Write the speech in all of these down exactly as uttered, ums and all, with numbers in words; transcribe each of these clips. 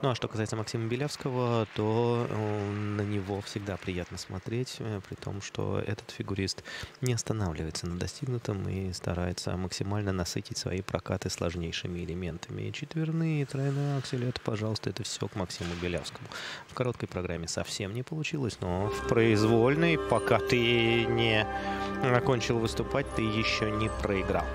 Ну а что касается Максима Белявского, то э, на него всегда приятно смотреть, э, при том, что этот фигурист не останавливается на достигнутом и старается максимально насытить свои прокаты сложнейшими элементами. И четверные, и тройные аксель, это, пожалуйста, это все к Максиму Белявскому. В короткой программе совсем не получилось, но в произвольной, пока ты не окончил выступать, ты еще не проиграл.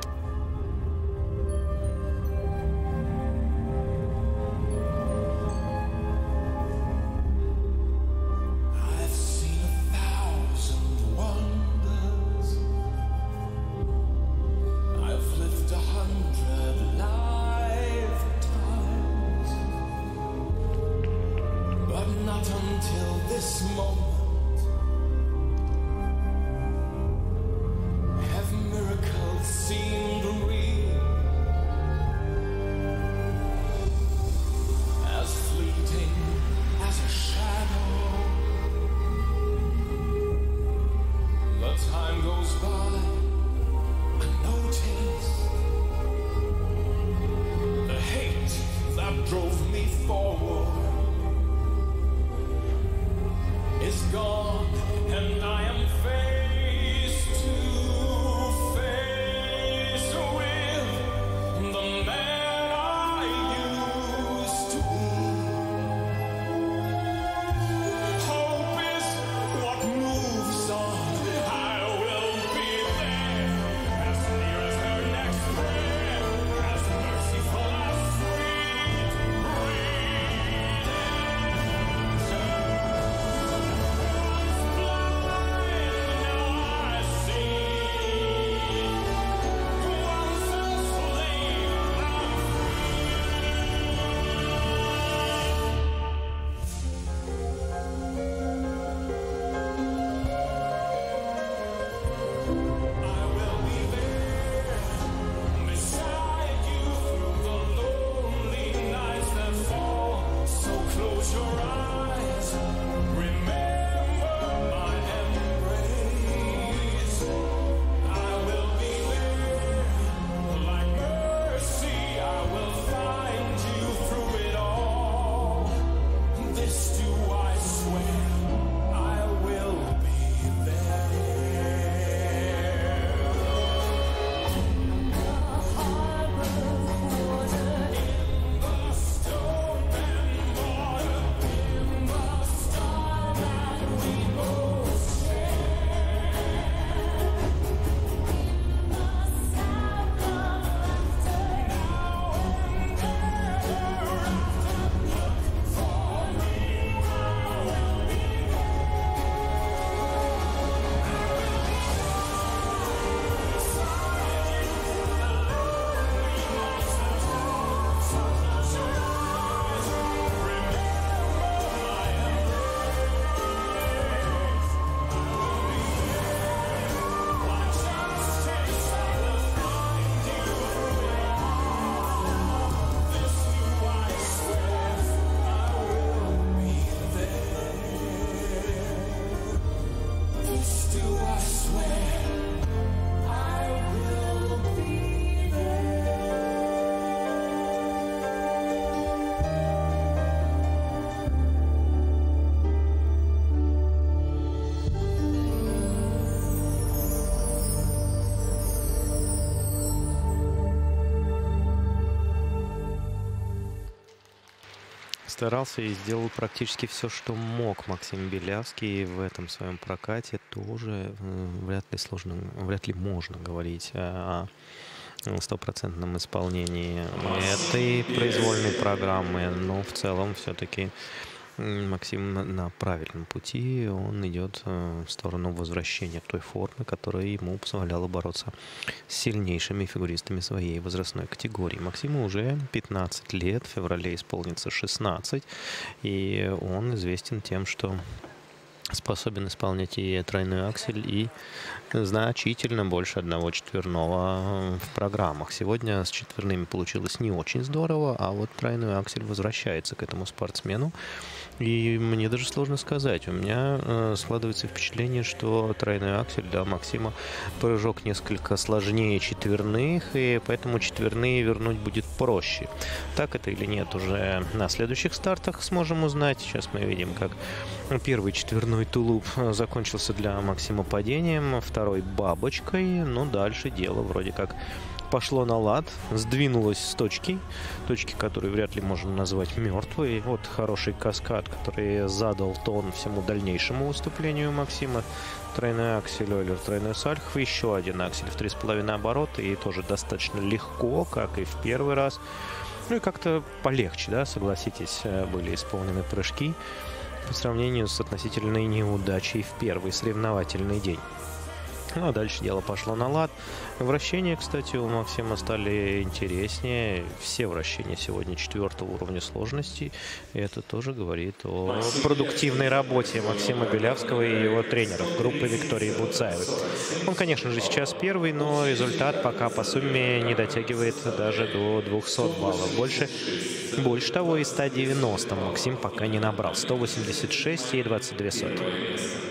Старался и сделал практически все, что мог Максим Белявский в этом своем прокате. Тоже вряд ли сложно, вряд ли можно говорить о стопроцентном исполнении этой произвольной программы, но в целом все-таки Максим на правильном пути. Он идет в сторону возвращения той формы, которая ему позволяла бороться с сильнейшими фигуристами своей возрастной категории. Максиму уже пятнадцать лет, в феврале исполнится шестнадцать, и он известен тем, что способен исполнять и тройной аксель, и значительно больше одного четверного в программах. Сегодня с четверными получилось не очень здорово, а вот тройной аксель возвращается к этому спортсмену. И мне даже сложно сказать. У меня э, складывается впечатление, что тройной аксель для Максима прыжок несколько сложнее четверных, и поэтому четверные вернуть будет проще. Так это или нет, уже на следующих стартах сможем узнать. Сейчас мы видим, как первый четверной тулуп закончился для Максима падением, второй бабочкой. Но дальше дело вроде как пошло на лад, сдвинулось с точки, точки, которые вряд ли можно назвать мертвой. Вот хороший каскад, который задал тон всему дальнейшему выступлению Максима. Тройной аксель, Ойлер, тройной сальхов, еще один аксель в три с половиной оборота, и тоже достаточно легко, как и в первый раз. Ну и как-то полегче, да, согласитесь, были исполнены прыжки по сравнению с относительной неудачей в первый соревновательный день. Ну, а дальше дело пошло на лад. Вращения, кстати, у Максима стали интереснее. Все вращения сегодня четвертого уровня сложности. И это тоже говорит о продуктивной работе Максима Белявского и его тренеров группы Виктории Буцаевой. Он, конечно же, сейчас первый, но результат пока по сумме не дотягивает даже до двухсот баллов. Больше, больше того, и ста девяноста Максим пока не набрал. сто восемьдесят шесть и двадцать две сотых.